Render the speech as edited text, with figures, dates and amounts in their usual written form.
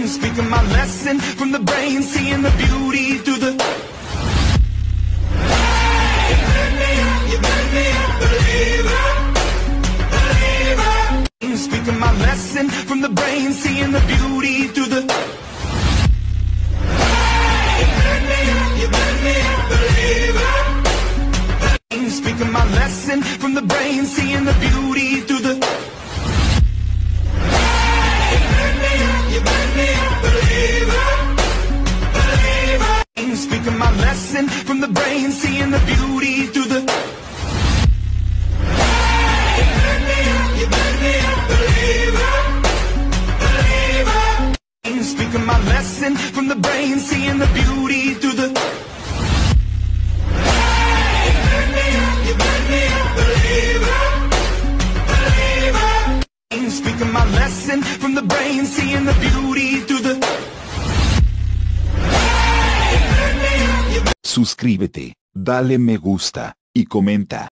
Speaking my lesson from the brain, seeing the beauty through the. You made me a believer, believer. Speaking my lesson from the brain, seeing the beauty through the. You made me a believer. Speaking my lesson from the brain, seeing the beauty through the. You made me a believer, believer. Speaking my lesson from the brain, seeing the beauty through the. You made me a believer, believer. Speaking my lesson from the brain, seeing the beauty through the. You made me a believer, believer. Speaking my lesson from the brain, seeing the beauty through the. Suscríbete, dale me gusta, y comenta.